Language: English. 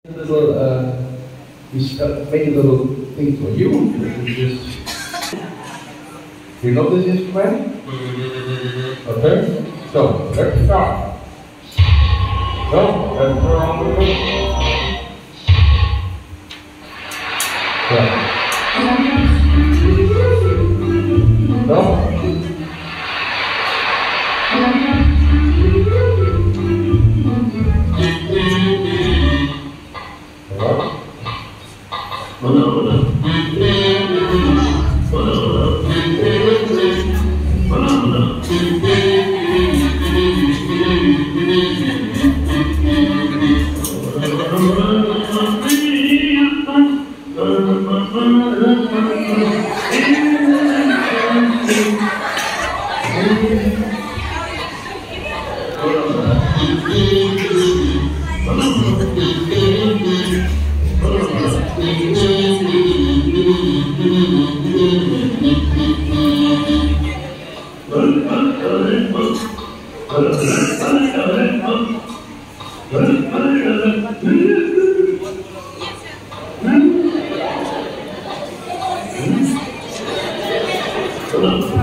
Little, make a little thing for you. You just, you know this instrument? Okay, so let's start. So let's go on with it. So. Hello.